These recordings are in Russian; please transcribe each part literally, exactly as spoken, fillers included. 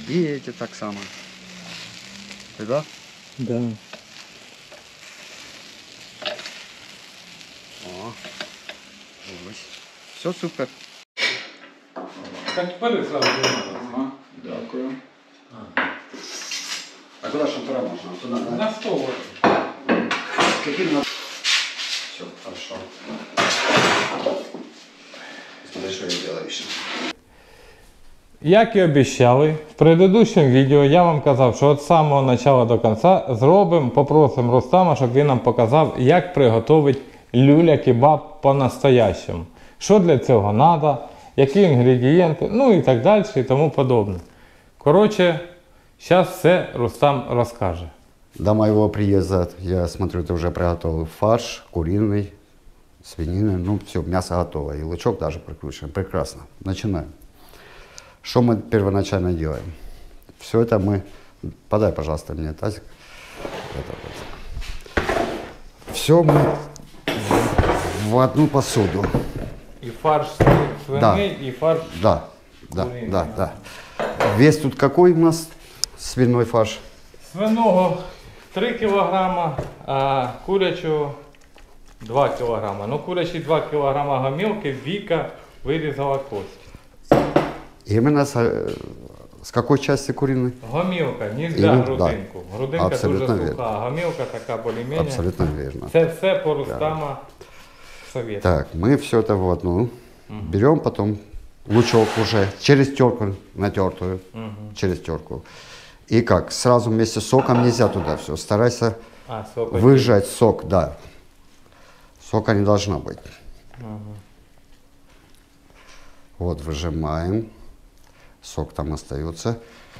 И эти так само. Да? Да. О, ось. Все супер. Так тепер зразу не надо. Ага, дякую. А куда шампура можно? Туда, да? На стол. Каким надо? Все, хорошо. Смотри, что я делаю еще. Як і обіцяли, в предыдущому відео я вам казав, що від самого початку до кінця зробимо, попросимо Рустама, щоб він нам показав, як приготувати люля-кебаб по-настоящему. Що для цього треба, які інгредієнти, ну і так далі і тому подобне. Коротше, зараз все Рустам розкаже. До моего приезда, я смотрю, ты уже приготовил фарш, куриный, свинины, ну все, мясо готово, и лучок даже прикручен. Прекрасно. Начинаем. Что мы первоначально делаем? Все это мы... Подай, пожалуйста, мне тазик. Это вот. Все мы в одну посуду. І фарш свиний, Да. і фарш... Да, да, Куриный, да, да. Вес тут какой у нас? Свиной фарш? Свиного три кілограма, а курячого два кілограма. Ну, курячий два кілограма гомілки, Віка вирізала кость. Именно с, с какой части куриной? Гомілка, не Іменно, для да. грудинку. Грудинка Абсолютно дуже вірно. суха, а гомілка така більш-менш. Абсолютно верно. Це все по Рустама совет. Так, мы все это в одну. Угу. Берем потом лучок уже через терку натертую, Угу. через терку. И как, сразу вместе с соком нельзя туда все. Старайся А, сок выжать сок, да. Сока не должно быть. Угу. Вот выжимаем. Сок там остается.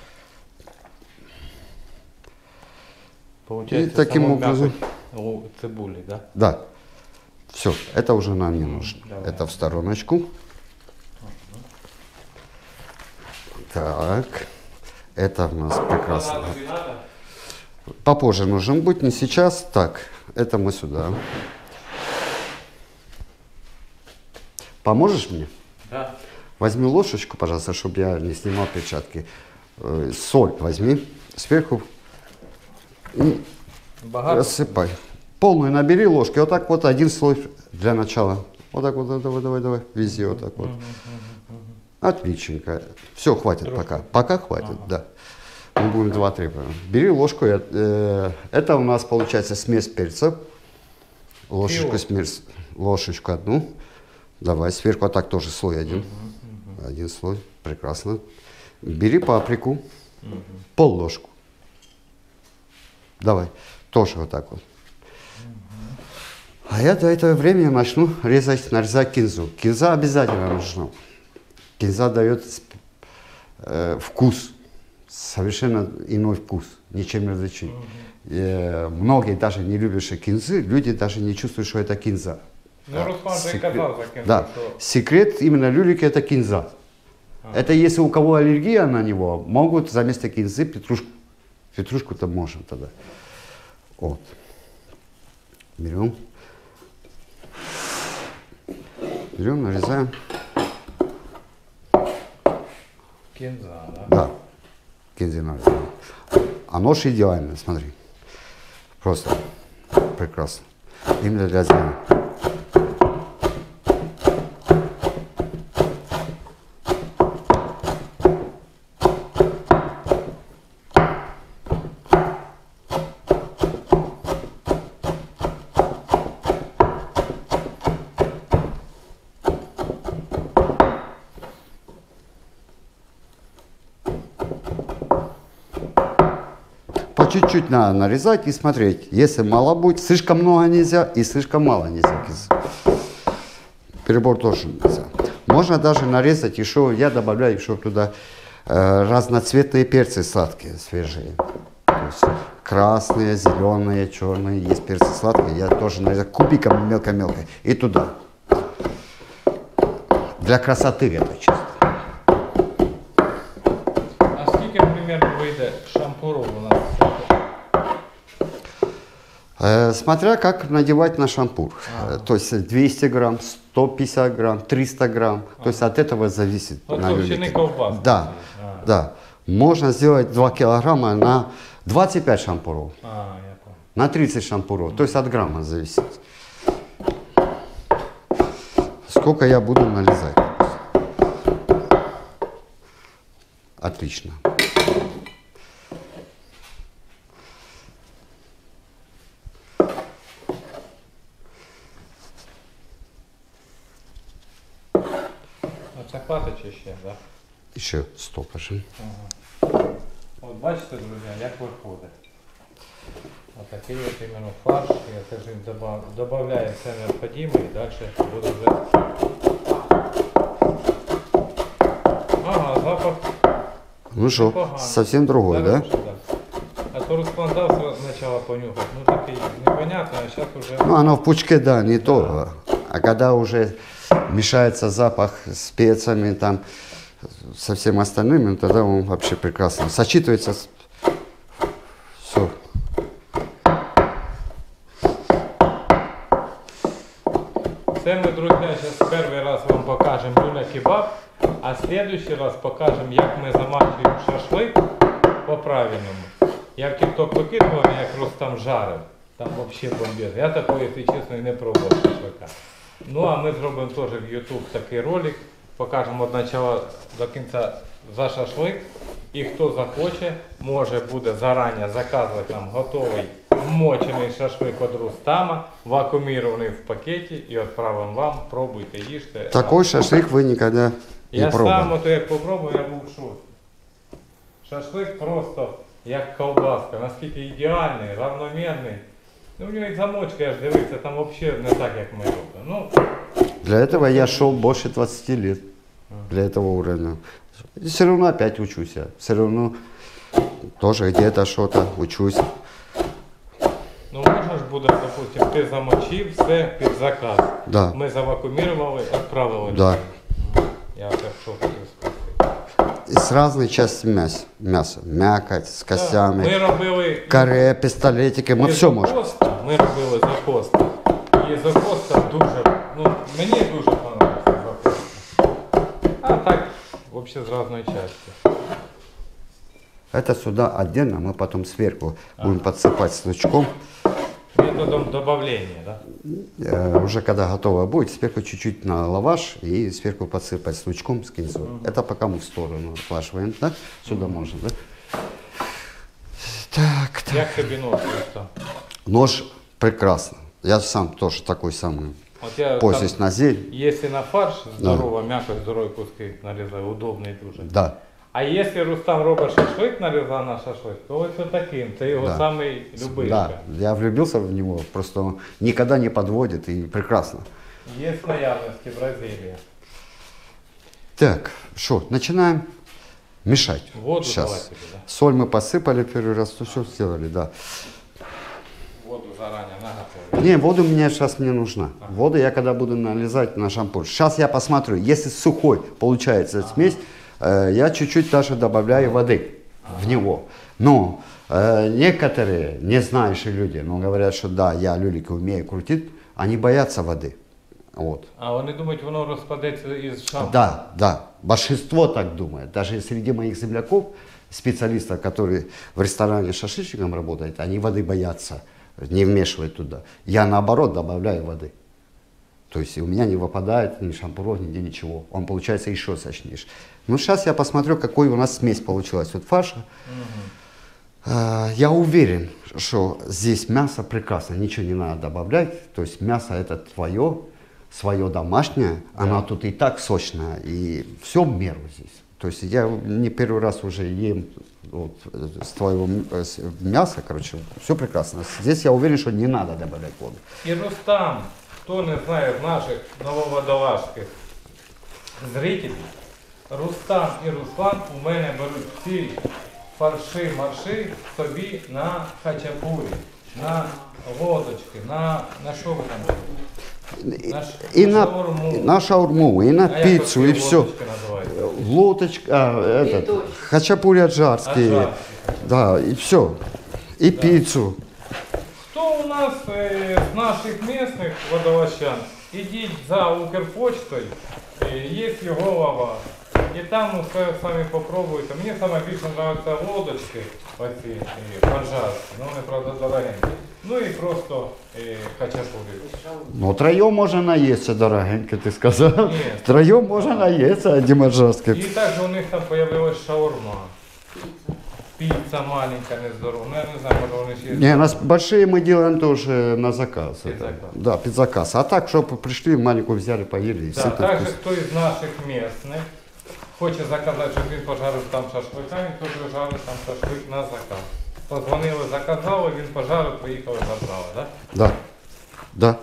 Получается, И таким само образом- м'ясо у цибулі, да? Да. Все, это уже нам не нужно. Давай. Это в стороночку. Так. Это у нас прекрасно. Надо, не надо? Попозже нужен будет, не сейчас. Так, это мы сюда. Поможешь мне? Да. Возьми ложечку, пожалуйста, чтобы я не снимал перчатки. Э, Соль возьми сверху и Багато? рассыпай. Полную набери ложки. Вот так вот один слой для начала. Вот так вот, давай, давай, давай. Везде вот так вот. Отличненько. Все, хватит пока. Пока хватит, да. Мы будем два-три. Бери ложку. э, э, Это у нас получается смесь перцев. Ложечку Пиво. смесь. Ложечку одну. Давай, сверху, а так тоже слой один. Один слой. Прекрасно. Бери паприку. Пол ложку. Давай. Тоже вот так вот. А я до этого времени начну резать, нарезать кинзу. Кинза обязательно нужна. Кинза дает э, вкус, совершенно иной вкус, ничем не различить. Э, многие даже не любящие кинзы, люди даже не чувствуют, что это кинза. Ну, Руслан же и Секрет- казав за кінцем, Да, що... секрет именно люлики это кинза. Это если у кого аллергия на него, могут за место кинзы петрушку. Петрушку-то можно тогда. Вот. Берем. Берем, нарезаем. Кінза, да? Да. Кинзи нарезаем. А нож идеальный, смотри. Просто прекрасно. Именно для змеи. По чуть-чуть надо нарезать и смотреть. Если мало будет, слишком много нельзя и слишком мало нельзя. Перебор тоже нельзя. Можно даже нарезать еще, я добавляю еще туда э, разноцветные перцы сладкие, свежие. То есть красные, зеленые, черные, есть перцы сладкие. Я тоже нарезаю кубиком мелко-мелко и туда. Для красоты это чисто. А скільки примерно вийде шампуру у нас? Э, смотря как надевать на шампур. Э, То есть двести грамм, сто пятьдесят грамм, триста грамм. То есть от этого зависит. От на толщины любителя. ковбаски. Да, А. да. Можно сделать два килограмма на двадцать пять шампуров, А, я понял. на тридцать шампуров. То есть от грамма зависит. Сколько я буду налезать. Отлично. Оце хватить чи ще, так? Да? Еще стопашем. От бачите, друзі, як виходить. Отакий от іменно фарш, я кажу, додаю все необхідне і далі буду вже. Ага, запах. Ну что, непоганий. совсем другой, да? Хороший, да? А то Руслан дав сразу сначала понюхать, ну такий непонятно, а сейчас уже... Ну, оно в пучке, да, не то. А когда уже мешается запах с специями, там, со всем остальным, ну, тогда он вообще прекрасно сочетывается. Все. Це ми, друзі, зараз перший раз вам покажемо люля-кебаб, а в следующий раз покажемо, як ми замачуємо шашлик по-правильному. Я в TikTok викидував, як Рустам жарив. Там взагалі бомбезно. Я такого, якщо чесно, і не пробував шашлика. Ну а ми зробимо теж в YouTube такий ролик. Покажемо від початку до кінця за шашлик. І хто захоче, може буде зарані заказувати нам готовий вмочений шашлик від Рустама, вакуумірований в пакеті і відправимо вам. Пробуйте, їжте. Такой шашлык вы никогда не Я пробовали. сам, ото як попробував, я був в шоці. Шашлик просто як ковбаска, наскільки ідеальний, равномірний. Ну, у нього і замочка, я ж дивився, там взагалі не так, як ми робимо. Ну, Для этого я шел больше двадцати лет. Для этого уровня. И все равно опять учусь я. Все равно тоже где-то что-то учусь. ну можна ж буде, допустим, ти замочив все під заказ. Да. Ми завакуумірували, відправили. Да. Я так що хотів сказати. И с разной части мяса. Мясо. Мякоть, с костями. Ми робили Каре, пистолетики, мы і все можем. закоста, ми робили закоста. І закоста дуже, ну, мені дуже подобається закоста. А так, взагалі з різної частини. Это сюда отдельно, мы потом сверху будем подсыпать с лучком. Методом добавления, да? Э, уже когда готово будет, сверху чуть-чуть на лаваш и сверху подсыпать с лучком, с кинзой. Это пока мы в сторону отвашиваем, да? Сюда можно, да? Так, так. Як тобі нож просто? Нож прекрасно. Я сам тоже такой самый. От я Пользуюсь там, на зелень. якщо на фарш здорова, м'якоть, здорові куски нарізаю, удобний дуже. Да. А якщо Рустам робить шашлик, нарізав на шашлик, то ось таким. Це його Да. самий любимка. Да, я влюбился в него, просто он никогда не подводит и прекрасно. Є в наявності Бразилія. Так, что, начинаем мешать. Воду Сейчас. давай тебе, да? Соль мы посыпали первый раз, то все сделали, да. Воду зарані наготовили. Не, воду мне сейчас не нужна. Воду я когда буду налезать на шампур. Сейчас я посмотрю, если сухой получается смесь, э, я чуть-чуть даже добавляю воды в него. Но э, некоторые, не знающие люди, но говорят, что да, я люлики умею крутить, они боятся воды. Вот. А вони думають, воно розпадеться із шампу. Да, да, большинство так думает. Даже среди моих земляков, специалистов, которые в ресторане с шашлычником работают, они воды боятся, не вмешивать туда. Я наоборот добавляю воды. То есть у меня не выпадает ни шампуров, нигде ничего. Он получается еще сочнейший. Ну сейчас я посмотрю, какой у нас смесь получилась. Вот фарша. Э, Я уверен, что здесь мясо прекрасно, ничего не надо добавлять. То есть мясо это твое, свое домашнее, оно тут и так сочное, и все в меру здесь. То есть я не первый раз уже ем вот, э, с твоего м- э, с- мяса, короче, все прекрасно. Здесь я уверен, что не надо добавлять воду. І Рустам, хто не знає з наших нововодолазьких зрителів, Рустам і Руслан у мене беруть всі фарши, марши собі на хачапурі, на лодочки, на, на що ви там робите? И, На ш- и на на, шаурму. и на шаурму, и на А як пиццу, оці и все. лодочки називаються? Лоточка, а, этот, хачапури аджарские, Аджарські. да, и все. И пиццу. Хто у нас е, з наших місних водолазчан, ідіть за Укрпочтою, е, є його лава. І там усе самі попробуйте. Мені саме більше подобаються лодочки, оці і пожарки. Ну вони, правда, дорогенькі. Ну і просто і хачапурі. Ну, троем можно наесться, дорогенько, ты сказал. Нет. Троем можно наесться, Дима І Жорсткий. також у них там з'явилась шаурма. Піца маленька, нездорова. Ну я не знаю, може вони ще... Не, у нас большие мы делаем тоже на заказ. Під Это. заказ. Да, под заказ. А так, чтобы пришли, маленькую взяли, поели. И Да, сытно, також вкусно. хто із наших місцевих хоче заказати, щоб він пожарив там шашлика, він теж жарить там шашлик на заказ. Позвонили, заказали, він пожарив, поїхали, забрали, так? Да, да.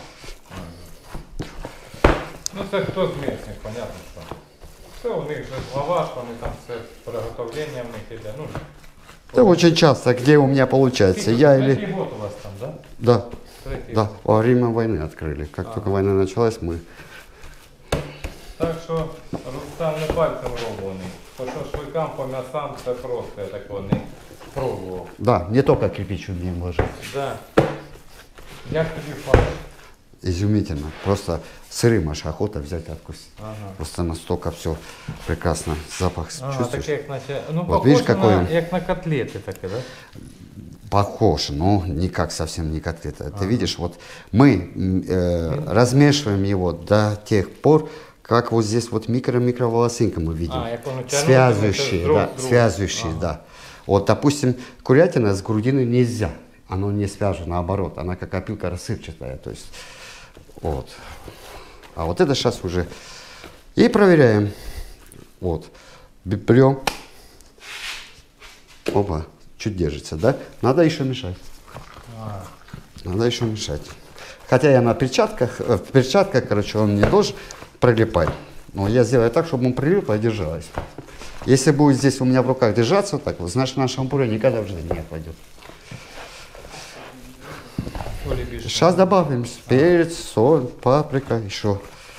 Ну це хто з місцевих, понятно, що. Все, у них же лаваш, вони там все приготовлення в них іде. Ну, Это очень часто, где у меня получается. Я или... Третій год у вас там, так? Да, Да? Третій да, год. во время войны открыли. Как Ага. только война началась, мы... Так що Рустам не пальцем роблений. По шашликам, по м'ясам це просто, я такого не пробував. Да, не только кирпич умеем ложить. Да. Як тобі фарш? Изумительно. Просто сырым аж охота взять откусить. Ага. Просто настолько все прекрасно. Запах Ага, чувствуешь? таке, як наче, ну, Вот похоже видишь, какой на, он? як на котлети таке, да? Похож, но никак совсем не котлета. Ты видишь, вот мы м, э, размешиваем его до тех пор, как вот здесь вот микро-микроволосинка мы видим. А, як воно тягнутиметься Связывающие, друг да, с другом. связывающие, Ага. да. Вот, допустим, курятина с грудиной нельзя. Оно не свяжет, наоборот. Она как опилка рассыпчатая. То есть, вот. А вот это сейчас уже. И проверяем. Вот. Б- Берем. Опа. Чуть держится, да? Надо еще мешать. А, Надо еще мешать. Хотя я на перчатках, э, в перчатках, короче, он не должен прилипать. Но я сделаю так, чтобы он прилип и держалось. Если будет здесь у меня в руках держаться вот так вот, значит наша шампура никогда в жизни не отпадет. солі більше. Сейчас добавим перец, соль, паприка, еще.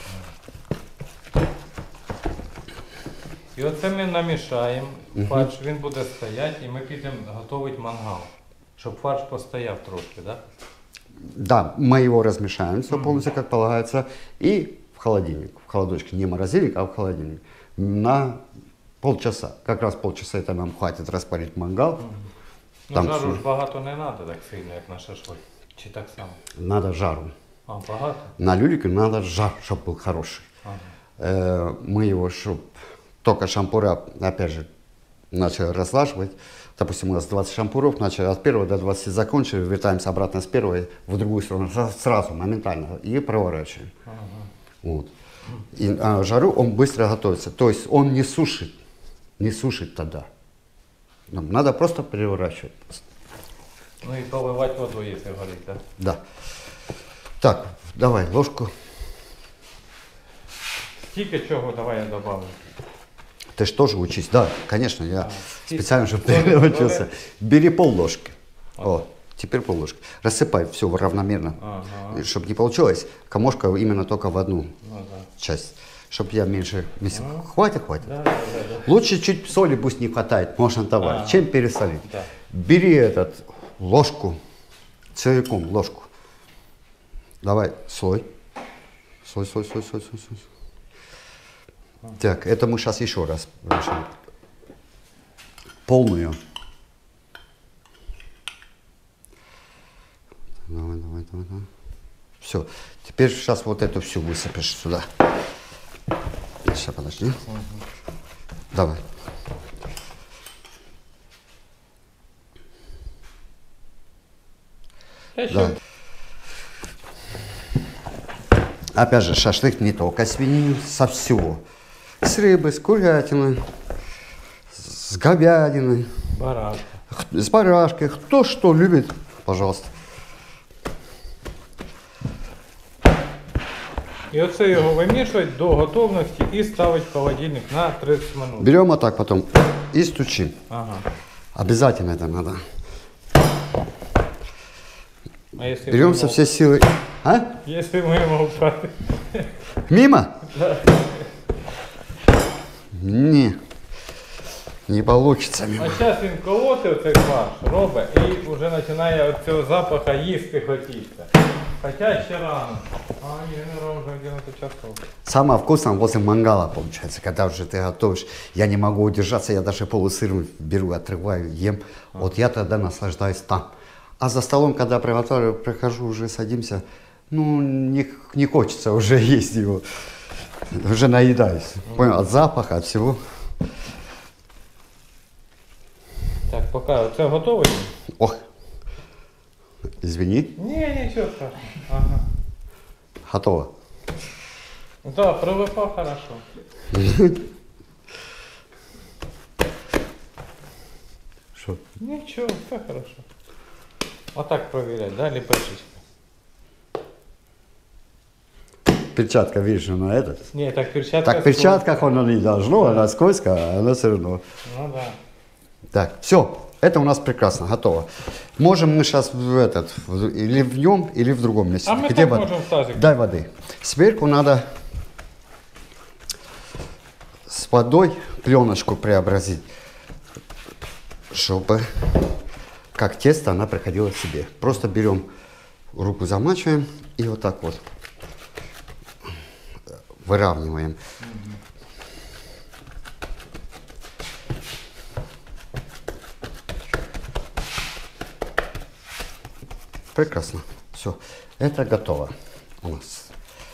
І оце ми намішаємо фарш, він буде стояти і ми підемо готувати мангал. Щоб фарш постояв трошки, так? Да? Да, мы его размешаем, все полностью как полагается. И в холодильник, в холодочке, не морозильник, а в холодильник. На полчаса. Как раз полчаса это нам хватит распарить мангал. Ну, Там жару всё. ж багато не треба так сильно, як на шашлик. Чи так само? Надо жару. А, багато? На люлике надо жар, чтобы был хороший. Ага. Э, мы его, чтоб только шампура, опять же, начали разлаживать. Допустим, у нас двадцать шампуров, начали от первого до двадцати закончили, вертаемся обратно с первой в другую сторону, сра- сразу, моментально, и проворачиваем. Ага. Вот. И а, жару он быстро готовится. То есть он не сушит, не сушит тогда. Нам надо просто переворачивать. Ну і поливати водою, якщо горить, так? Да. Так, давай ложку. Скільки чого, давай я добавлю. Ты же тоже учись. Да, конечно, я А, специально, чтобы Соли, ты научился. соли. Бери пол ложки. О, теперь пол ложки. Рассыпай все равномерно. Ага. Чтобы не получилось, комошка именно только в одну Ну да. часть. Чтобы я меньше... вместе- Хватит, хватит. Да, да, да, да. Лучше чуть соли пусть не хватает, можно добавить, Ага. чем пересолить. Да. Бери этот, ложку, целиком ложку. Давай, слой. Слой, слой, слой, слой, слой, слой. Так, это мы сейчас еще раз решим. Полную. Давай, давай, давай, давай. Все. Теперь сейчас вот эту всю высыпешь сюда. Сейчас, подожди. Давай. Я ще Да. Опять же, шашлык не только свинину, со всего. С рыбы, с курятины, с говядиной, барашка. х- с барашкой. Кто что любит, пожалуйста. І оце його вимішують до готовності і ставить в холодильник на тридцять минут. Берем вот так потом и стучим. Ага. Обязательно это надо. А якщо Берем ми со його- всей силы. А? Якщо ми його втратимо. Мимо? Не. Не получится мимо. А зараз він колоти оцей фарш, робить і вже починає від цього запаху їсти хотіться. Хотя ще рано. А генерал уже одиннадцать часов. Самое вкусное возле мангала получается, когда уже ты готовишь. Я не могу удержаться, я даже полусыр беру, отрываю, ем. А. Вот я тогда наслаждаюсь там. А за столом, когда приготовлю, прихожу, уже садимся, ну, не, не хочется уже есть его. Уже наедаюсь. Mm. Понял, от запаха, от всего. Так, пока це готовий? Ох, извини. Не, ничего страшного. Ага. Готово. Да, прилипав хорошо. Что? Ничего, все хорошо. Вот так проверять, да, лепешечка? Перчатка, видишь, она этот. Не, так перчатка. Так в перчатках оно не должно, она скользкая, а она все равно. Ну да. Так, все, это у нас прекрасно, готово. Можем мы сейчас в этот, в- или в нем, или в другом месте. А мы Где так вода? можем в тазик. Дай воды. Сверху надо с водой пленочку преобразить, чтобы как тесто она приходила к себе. Просто берем, руку замачиваем и вот так вот выравниваем. Прекрасно. Все. Это готово у нас.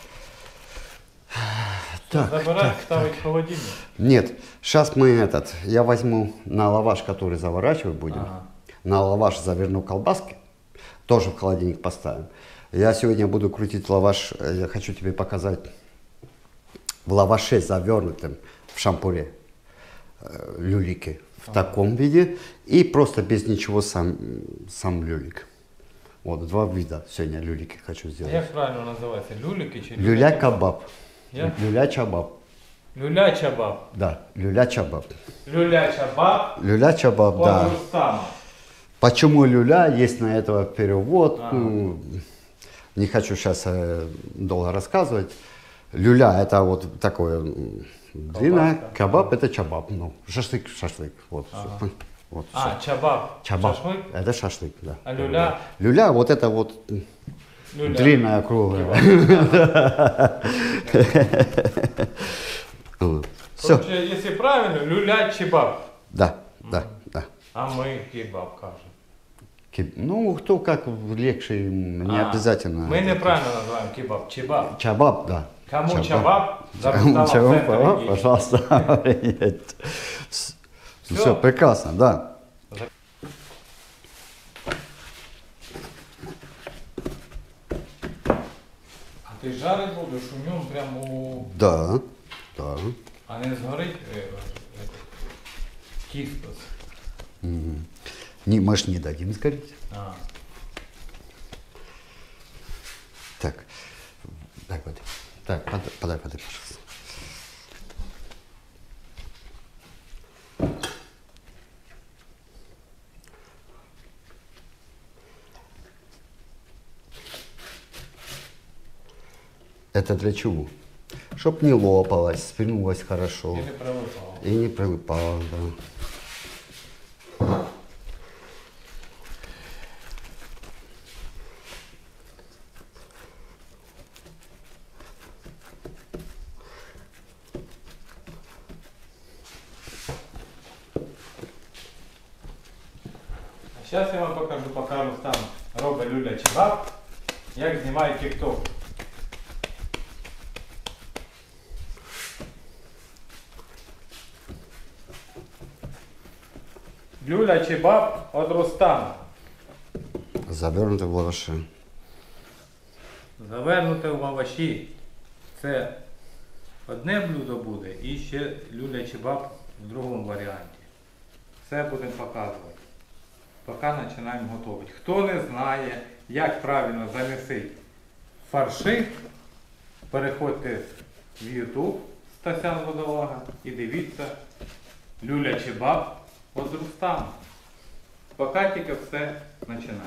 Так, Забирать, ставить в холодильник. нет, сейчас мы этот, я возьму на лаваш, который заворачивать будем, Ага. на лаваш заверну колбаски, тоже в холодильник поставим. Я сегодня буду крутить лаваш, э, я хочу тебе показать, в лаваше завернутым в шампуре э, люлики в Ага. таком виде и просто без ничего сам, сам люлик. Вот, два вида сегодня люлики хочу А сделать. як правильно називається? Люлики чи Люля-кабаб. Як? Люля-чабаб. Люля-чабаб. Да, люля-чабаб. Люля-чабаб. Люля-чабаб, да. От Рустама. Почему люля? Есть на этого перевод. А. Ну, не хочу сейчас э, долго рассказывать. Люля это вот такое м, длинное, Колбаска. кабаб это чабаб. Ну, шашлык, шашлык. Вот, Ага. всё. Вот, А, всё. чабаб. Чабаб. Шашлык? Это шашлык, да. А люля? Люля вот это вот м, Люля. длинная, круглая. Все. Короче, если правильно, люля-чебаб. Да, да, да. А мы кебаб кажем. Ки- Ну, кто как легче, м, не А, обязательно. Мы неправильно называем кебаб. Чебаб. Чабаб, да. Кому чабаб? За Кому Рустама в чабаб, центре ага, идите. пожалуйста. Все, Всё. прекрасно, да. А ти жарить будеш у ньому прямо у... Да, да. А не згорить е, е, кістос. Мгм. Не, мы ж не дадим сгореть. А. Так, дай воды. Так, подай, подай воды, пожалуйста. Это для чего? Чтоб не лопалось, спрянулось хорошо. І не прилипало. И не прилипало, да. А зараз я вам покажу, поки Рустам робить люля-чебаб, як знімає тік-ток. Люля-чебаб від Рустама. Завернуто в лаваше. Завернуте в лаваші. Це одне блюдо буде і ще люля-чебаб в другому варіанті. Все будемо показувати. Поки починаємо готувати. Хто не знає, як правильно замісити фарши, переходьте в YouTube Стасян Водолага і дивіться люля-чебаб від Рустама. Поки тільки все починається.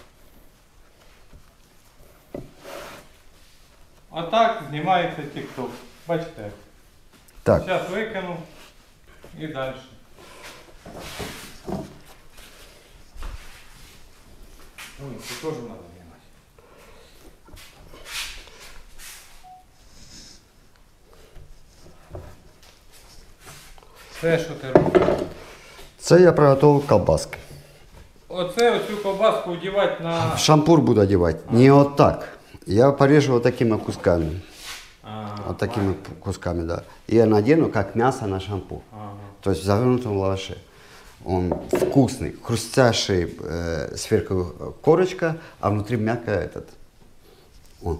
Отак знімається TikTok. Бачите? Так, Зараз викину і далі. Ой, це теж треба знімати. Це що ти робиш? Це я приготовил колбаски. Оце оцю ковбаску вдівати на... В шампур буду одевать. Не вот так. Я порежу вот такими кусками. А, Вот такими кусками, да. И я надену как мясо на шампур. ага. То есть в завернутом лаваше. Он вкусный, хрустящий, э, сверху корочка, а внутри мягкая этот. О.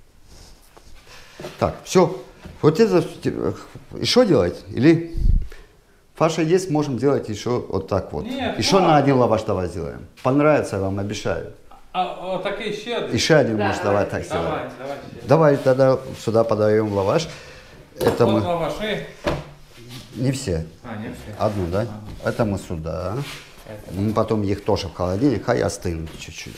Так, все. Вот это еще делать? Или фарша есть, можем делать еще вот так вот. Нет, еще да. на один лаваш давай сделаем. Понравится вам, обещаю. А отакий ще один? Еще один, Да, может, давай. давай так сделаем. Давай, давай ще. Давай тогда сюда подаем лаваш. Это От мы... лаваши. Не все. А, не все. Одну, да? Это мы сюда. Мы потом их тоже в холодильник, хай остынут чуть-чуть.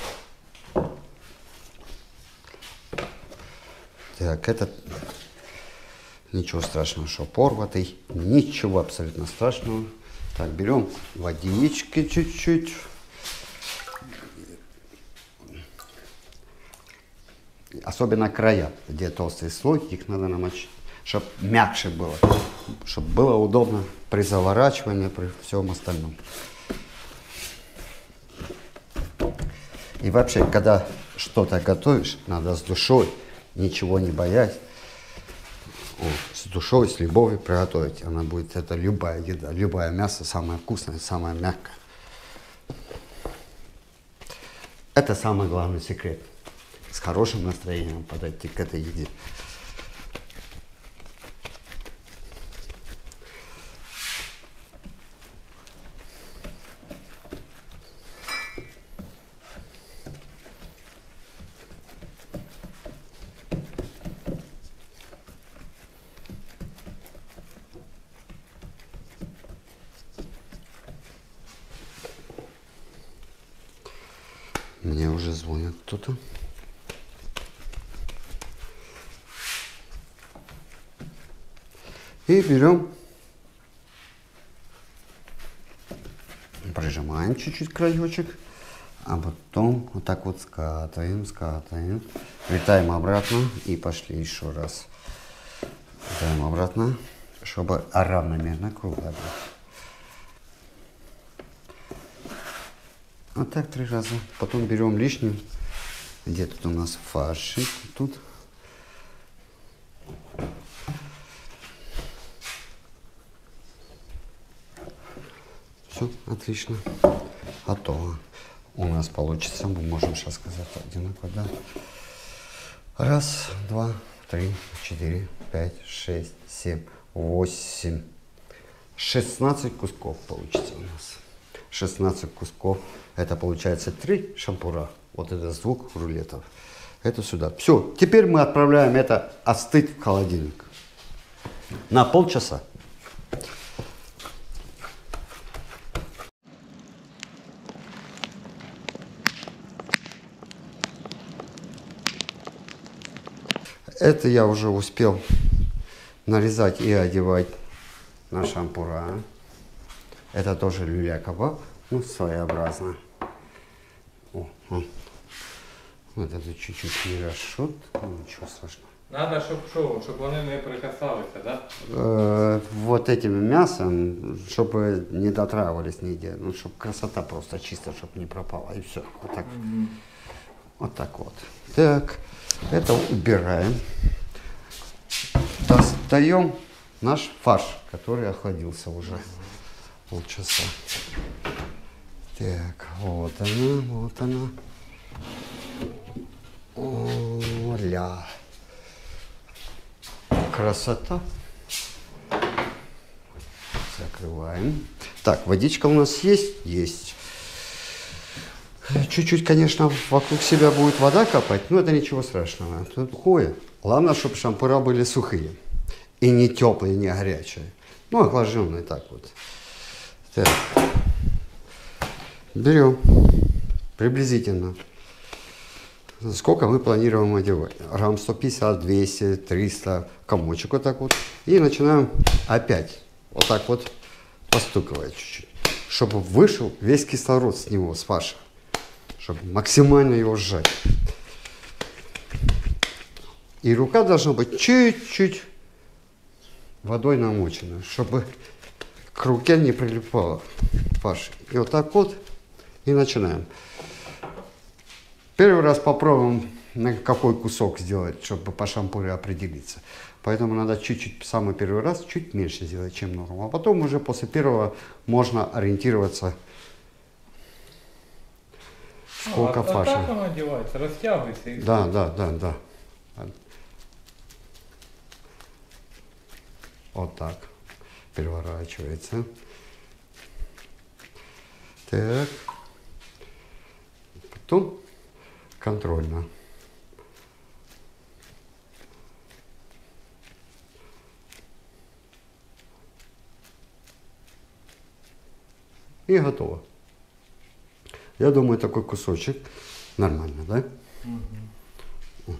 Так, этот... Ничего страшного, что порватый. Ничего абсолютно страшного. Так, берем водички чуть-чуть. Особенно края, где толстый слой, их надо намочить, чтобы мягче было, чтобы было удобно при заворачивании, при всем остальном. И вообще, когда что-то готовишь, надо с душой, ничего не боясь, о, с душой, с любовью приготовить. Она будет, это любая еда, любое мясо, самое вкусное, самое мягкое. Это самый главный секрет. С хорошим настроением подойти к этой еде. Мне уже звонит кто-то. И берем, прижимаем чуть-чуть краечек, а потом вот так вот скатываем, скатываем, витаем обратно и пошли еще раз. Витаем обратно, чтобы равномерно круглая была. Вот так три раза. Потом берем лишнюю. Где тут у нас фаршик? Тут. Все, отлично. Готово. У нас получится, мы можем сейчас сказать одинаково, да? Раз, два, три, четыре, пять, шесть, семь, восемь. шестнадцать кусков получится у нас. шестнадцать кусков. Это получается три шампура. Вот это с двух рулетов. Это сюда. Все. Теперь мы отправляем это остыть в холодильник. На полчаса. Это я уже успел нарезать и одевать на шампура. Это тоже люля-кебаб, ну, своеобразно. О, о. Вот это чуть-чуть не расшут, ну, ничего страшного. Надо, щоб що, щоб вони не прикасалися, да? Э, вот этим мясом, чтобы не дотрагивались нигде, ну, чтобы красота просто чисто, чтобы не пропала, и все. Вот так. Мгм. Вот так вот. Так, это убираем. Достаем наш фарш, который охладился уже полчаса. Так, вот она, вот она. О-ля. Красота. Закрываем. Так, водичка у нас есть? Есть. Чуть-чуть, конечно, вокруг себя будет вода капать, но это ничего страшного. Тут сухое. Главное, чтобы шампура были сухие. И не теплые, не горячие. Ну, охлажденные так вот. Так. Берем приблизительно. Сколько мы планируем одевать? Грамм сто пятьдесят, двести, триста, комочек вот так вот. И начинаем опять вот так вот постукивать чуть-чуть. Чтобы вышел весь кислород с него, с фарша. Чтобы максимально его сжать. И рука должна быть чуть-чуть водой намочена, чтобы к руке не прилипало фарш. И вот так вот и начинаем. Первый раз попробуем, на какой кусок сделать, чтобы по шампуру определиться. Поэтому надо чуть-чуть, самый первый раз, чуть меньше сделать, чем норму. А потом уже после первого можно ориентироваться, сколько а, фарша. А так оно одевается, растягивается. И Да, да, да, да. Вот так. Переворачивается. Так. Потом контрольно. И готово. Я думаю, такой кусочек нормально, да? Угу.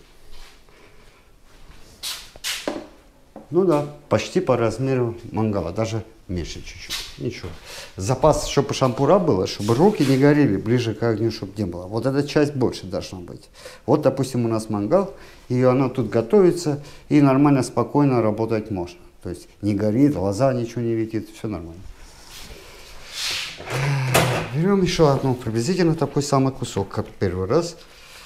Ну да, почти по размеру мангала, даже меньше чуть-чуть. Ничего. Запас, чтобы шампура было, чтобы руки не горели, ближе к огню, чтобы не было. Вот эта часть больше должна быть. Вот, допустим, у нас мангал, и оно тут готовится, и нормально, спокойно работать можно. То есть не горит, глаза ничего не летит, все нормально. Берем еще одну, приблизительно такой самый кусок, как первый раз.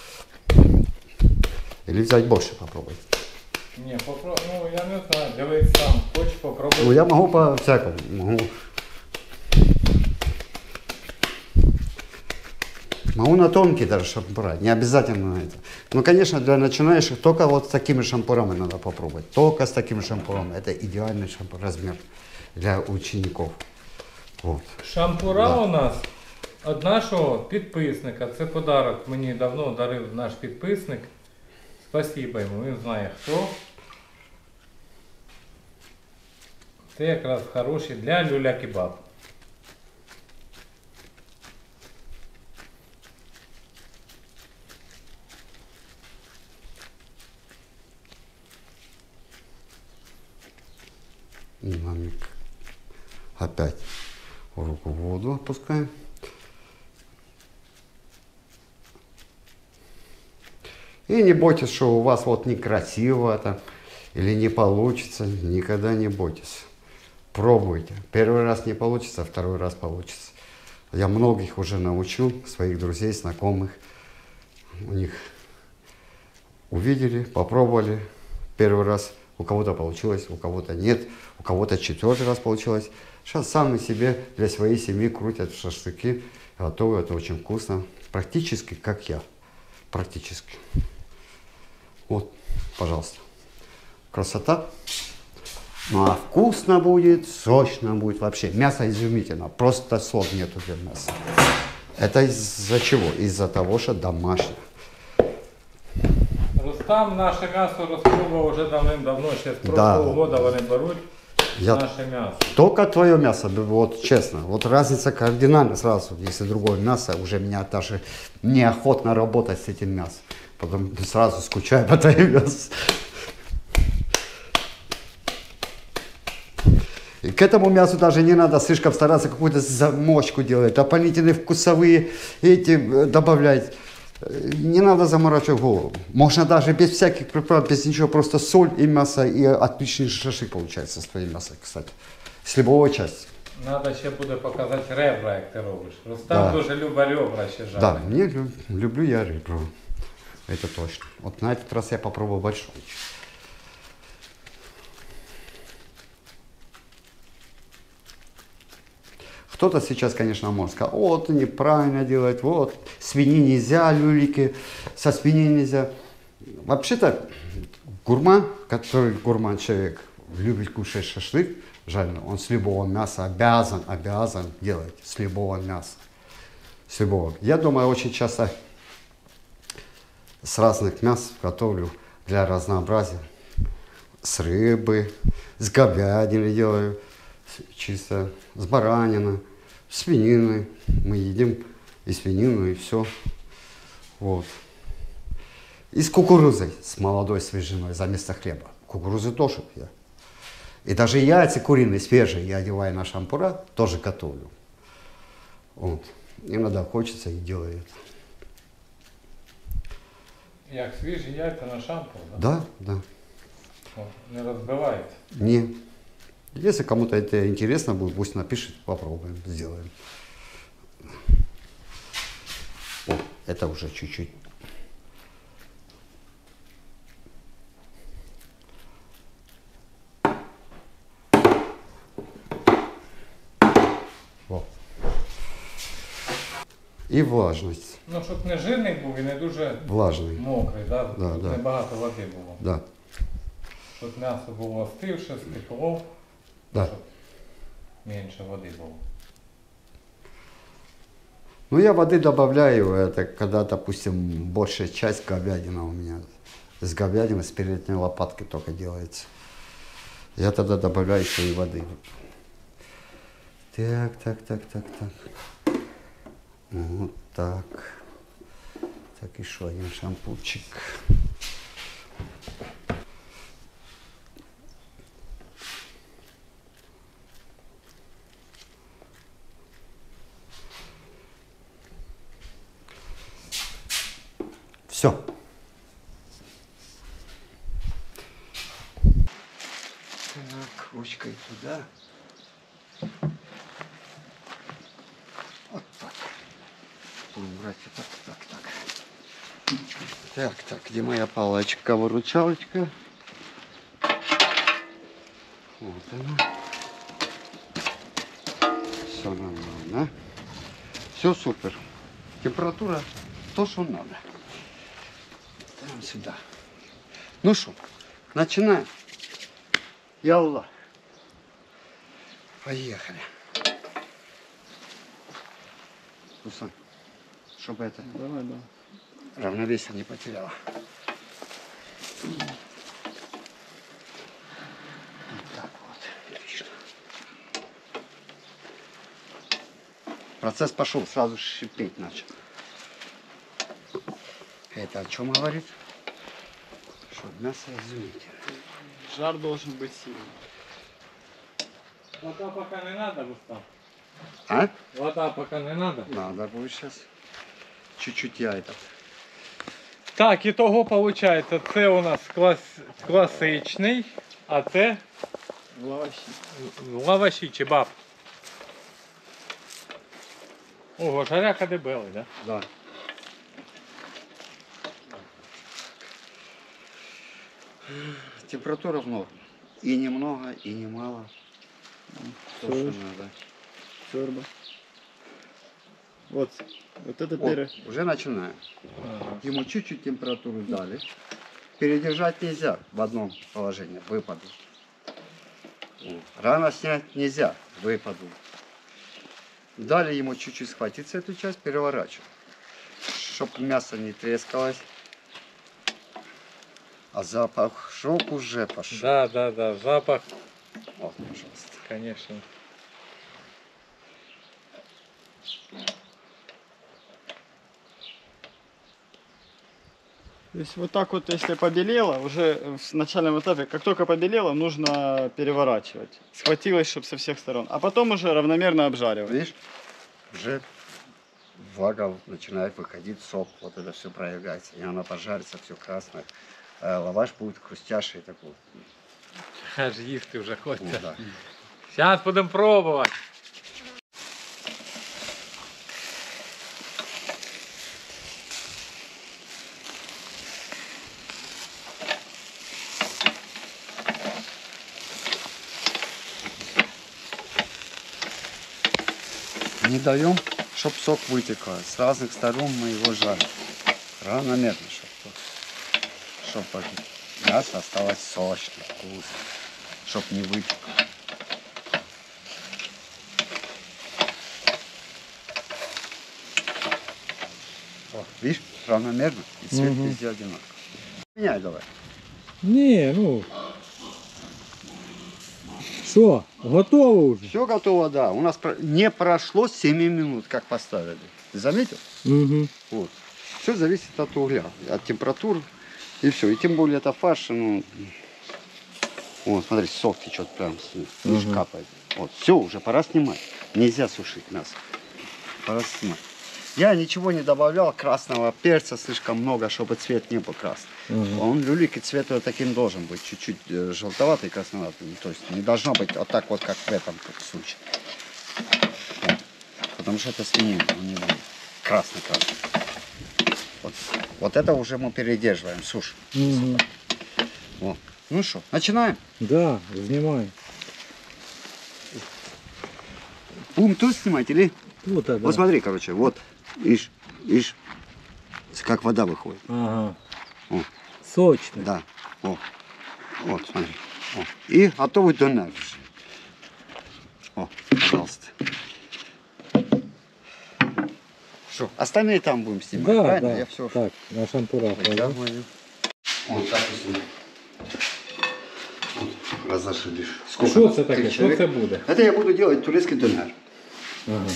Или взять больше попробовать. Не, попробуй, ну я не знаю, делай сам, хочешь попробовать. Ну, я могу по-всякому, могу. Могу на тонкий даже шампура, не обязательно на это. Ну, конечно, для начинающих только вот с такими шампурами надо попробовать. Только с такими шампурами. Это идеальный шампур, размер для учеников. Вот. Шампура Да. у нас від нашого підписника. Це подарок мені давно дарив наш підписник. Спасибо йому, він знає хто. Це якраз хороші для люля-кебаб. Динамик. Опять руку в воду опускаем. И не бойтесь, что у вас вот некрасиво это или не получится. Никогда не бойтесь. Пробуйте. Первый раз не получится, второй раз получится. Я многих уже научил, своих друзей, знакомых. У них увидели, попробовали. Первый раз у кого-то получилось, у кого-то нет. У кого-то четвертый раз получилось. Сейчас сами себе для своей семьи крутят шашлыки. Готовы, это очень вкусно. Практически как я. Практически. Вот, пожалуйста. Красота. Ну а вкусно будет, сочно будет вообще. Мясо изумительно. Просто слов нету для мяса. Это из-за чего? Из-за того, что домашнее. Рустам наше м'ясо розпробував вже давним-давно, ще з Да. прошлого года вони беруть Я- наше м'ясо. Только твое мясо, вот честно, вот разница кардинальна сразу, если другое мясо, уже меня даже неохотно работать с этим мясом, потом сразу скучаю по твоему мясу. И к этому мясу даже не надо слишком стараться какую-то замочку делать, дополнительные вкусовые эти э, добавлять. Э, Не надо заморачивать голову. Можно даже без всяких приправ, без ничего, просто соль и мясо, и отличный шашлык получается с твоим мясом, кстати. С любого части. Надо ще буде показати ребра, як ти робиш. Рустам Да. дуже любить ребра ще жарити. Да, мне лю- люблю я ребро. Это точно. Вот на этот раз я попробую большой. Кто-то сейчас, конечно, может сказать, о, ты неправильно делать, вот, свиньи нельзя, люлики, со свиньи нельзя. Вообще-то, гурман, который гурман человек, любит кушать шашлык жареный, он с любого мяса обязан, обязан делать, с любого мяса. С любого. Я думаю, очень часто с разных мяс готовлю для разнообразия. С рыбы, с говядины делаю, с- чисто, с баранины, свинины. Мы едим и свинину, и все. Вот. И с кукурузой, с молодой свежиной, за место хлеба. Кукурузы тоже я. И даже яйца куриные, свежие, я одеваю на шампура, тоже готовлю. Вот. Иногда хочется и делаю это. Як свіжі яйця на шампур, да? Да, да. О, не розбивається. Не. Если кому-то это интересно будет, пусть напишет, попробуем, сделаем. О, это уже чуть-чуть. О. І влажність. Ну, щоб не жирний був і не дуже Влажний. мокрий, да? Да, Щоб да. небагато води було. Да. Щоб м'ясо було остивше, стекло, Да. щоб менше води було. Ну, я воды добавляю, это когда, допустим, большая часть говядина у меня. С говядины, с передней лопатки только делается. Я тогда добавляю еще и воды. Так, так, так, так, так. Вот так. Так, еще один шампурчик. Все. Так, ручкой туда. Вот так. Будем брать вот так, так, так. Так, так, где моя палочка-выручалочка? Вот она. Все нормально. Все супер. Температура то, что надо. Ставим сюда. Ну что, начинаем. Ялла. Поехали. Руслан, чтобы это Давай, да. равновесие не потеряла. Вот так вот. Отлично. Процесс пошел, сразу шипеть начал. Это о чем говорит? Что мясо изумительное. Жар должен быть сильный. Вода пока не надо, Рустам. А? Вода пока не надо. Надо будет сейчас. Чуть-чуть я этот. Так, і того виходить, це у нас клас, класичний, а це В лаваші. лаваші чи баб. Ого, жаряка дебелий, да? Да. Температура в норме. И немного, и немало. То, что Соль. надо. Сорба. Вот. Вот это О, первое. уже начинаем. Ага. Ему чуть-чуть температуру дали. Передержать нельзя в одном положении. Выпаду. Вот. Рано снять нельзя. Выпаду. Дали ему чуть-чуть схватиться эту часть, переворачиваем. Чтоб мясо не трескалось. А запах шок уже пошел. Да, да, да, запах, Вот, пожалуйста. конечно. То есть вот так вот, если побелело, уже в начальном этапе, как только побелело, нужно переворачивать. Схватилось, чтобы со всех сторон. А потом уже равномерно обжаривать. Видишь, уже влага начинает выходить, сок, вот это все проявляется. И она пожарится, все красное. А лаваш будет хрустящий такой. Аж їсти вже Ну, хочеться. да. Зараз будемо пробувати. Не даем, чтобы сок вытекал. С разных сторон мы его жарим. Равномерно, чтобы, чтобы мясо осталось сочным, вкусным. Чтоб не вытекло. О, видишь, равномерно. И цвет Мгм. везде одинаковый. Меняй давай. Ні, ну. Що, готово вже? Все готово, да. У нас про- не прошло семи минут, как поставили. Ты заметил? Угу. Вот. Все зависит от угля, от температуры. И все. И тем более это фарш, ну... Вот, смотри, сок течет прям, видишь, Мгм. капает. Вот, все, уже пора снимать. Нельзя сушить мясо. Пора снимать. Я ничего не добавлял, красного перца слишком много, чтобы цвет не был красный. Мгм. Он люлик и цвет вот таким должен быть, чуть-чуть э, желтоватый, красноватый. То есть не должно быть вот так вот, как в этом случае. Вот. Потому что это свинина, он не будет красный-красный. Вот. Вот это уже мы передерживаем, сушь. Мгм. Вот. Ну что, начинаем? Да, знімай. Будем тут снимать или? Вот это. Вот смотри, короче, вот, видишь, видишь, как вода выходит. Ага. О. Сочно. Да, о, вот, смотри. О. И готовый донер. О, пожалуйста. Что, остальные там будем снимать, Да, правильно? да. Я все Так, на шампурах. ложу. Вот так и снимем. Вот, разошли. Сколько? Що це Три таке? Що человека. це буде? Это я буду делать турецкий донер. Ага.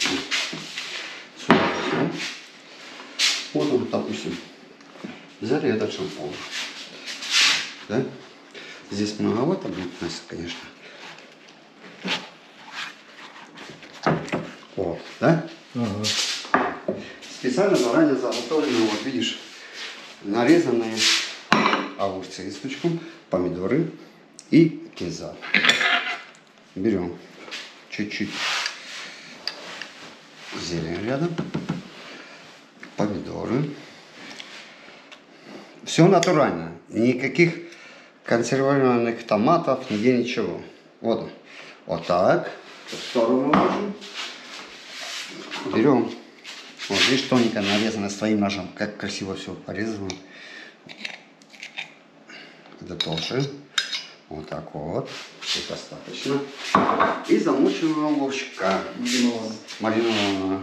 Сюда возьмем. Вот он, допустим. Взяли этот шампур. Да? Здесь многовато будет у нас, конечно. Вот, да? Ага. Специально заранее заготовленные, вот видишь, нарезанные огурцы с лучком, помидоры и киза. Берем чуть-чуть зелень рядом, помидоры. Все натурально, никаких консервированных томатов, нигде ничего. Вот он. Вот так. В сторону ложим. Берем. Вот видишь, тоненько нарезано своим ножом. Как красиво все порезано. Это тоже. Вот так вот. Все достаточно. И замоченного лучка. Маринованного.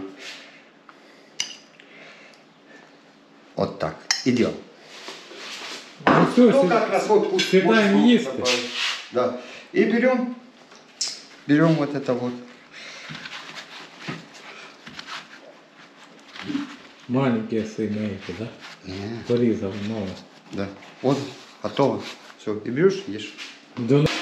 Вот так. Идем. Ну все, Ну, как раз вот пусть съедаем может, есть. такой. Да. И берем, берем вот это вот. маленькие сынейки, да? Не, Порезал мало. да. Вот, готово. Все, и берешь, ешь. Да ну.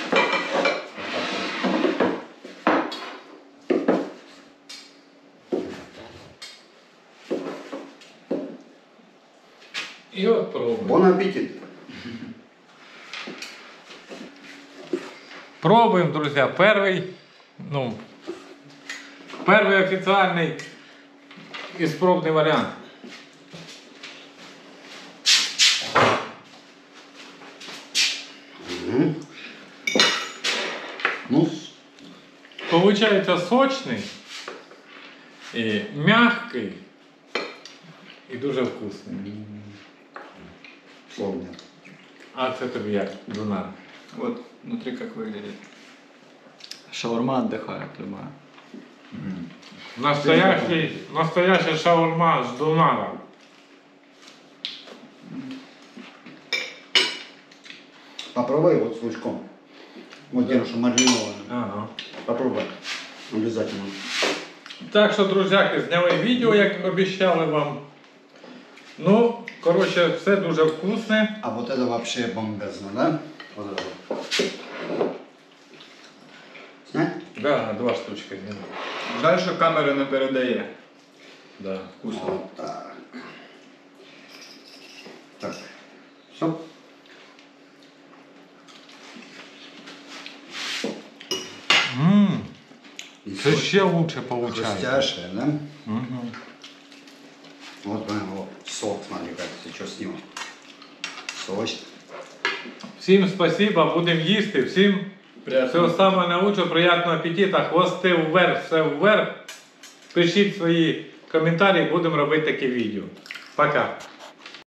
И вот пробуем. Бон аппетит. Пробуем, друзья. Первый, ну, первый официальный испробный вариант. Угу. Ну, Получается сочный и мягкий и дуже вкусный. словно. А це тобі як, Дунар? Вот внутри как выглядит. Шаурма отдыхает любая. Настоящий, настоящая шаурма с Дунара. Попробуй вот с лучком. Вот я что маринованный. Ага. Попробуй. Обязательно. Так що, друзяки, зняли відео, як обіцяли вам. Ну, коротше, все дуже вкусне. А вот это вообще бомбезно, да? Вот это вот. Снять? Да, два штучки зняли. Жаль, що камера не передає. Да. Вкусно. Вот так. Так. Все. Ммм, И це соль. ще лучше виходить. Хрустящая, да? Угу. Вот прям вот сок, смотри, как ты что с него. Сочно. Всім спасибо, будемо їсти. Всім всього самого найкращого, приємного апетиту, хвости вверх, все вверх. Пишіть свої коментарі, будемо робити такі відео. Пока.